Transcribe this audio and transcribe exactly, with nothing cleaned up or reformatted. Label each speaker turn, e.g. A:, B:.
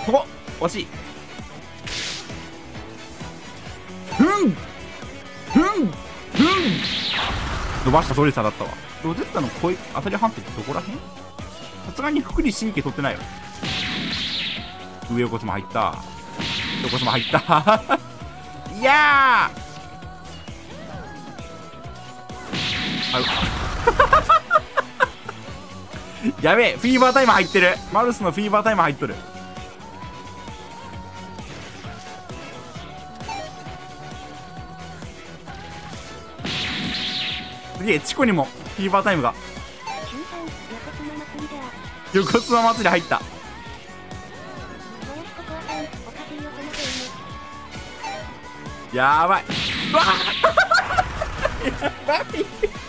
A: ここ惜しい。ふんふんふん伸ばした通りさだったわ。ロゼッタの声当たり判定ってどこらへん？さすがに福利神経取ってないよ。上横綱入った。横綱入ったいやーやべえ、フィーバータイム入ってる。マルスのフィーバータイム入っとる。すげえ、チコにもフィーバータイムが。横綱祭り入った。やばい。うわやばい